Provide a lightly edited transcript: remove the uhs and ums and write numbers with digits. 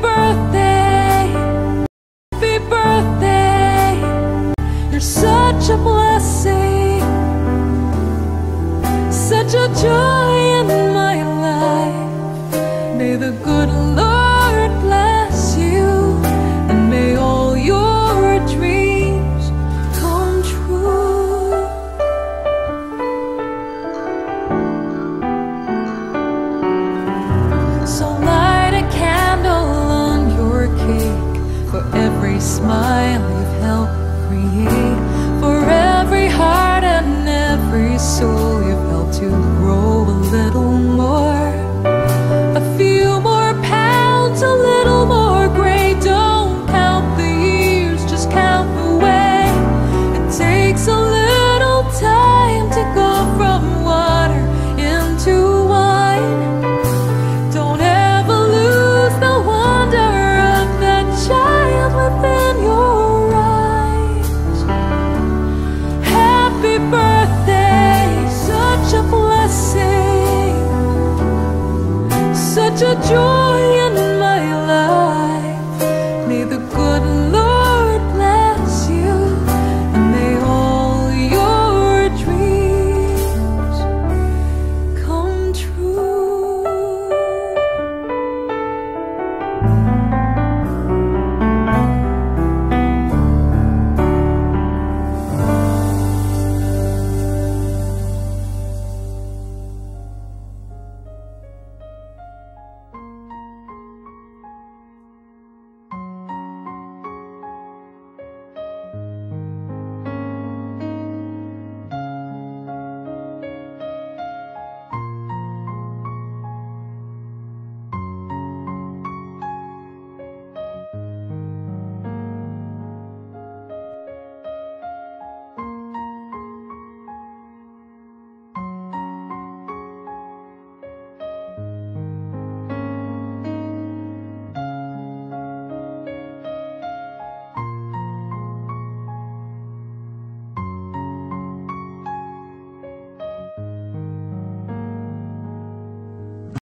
birthday, happy birthday. You're such a blessing, such a joy in my life. May the good Lord bless you, and may all your dreams come true. So light a candle on your cake for every smile you've helped create, for every heart and every soul you've helped to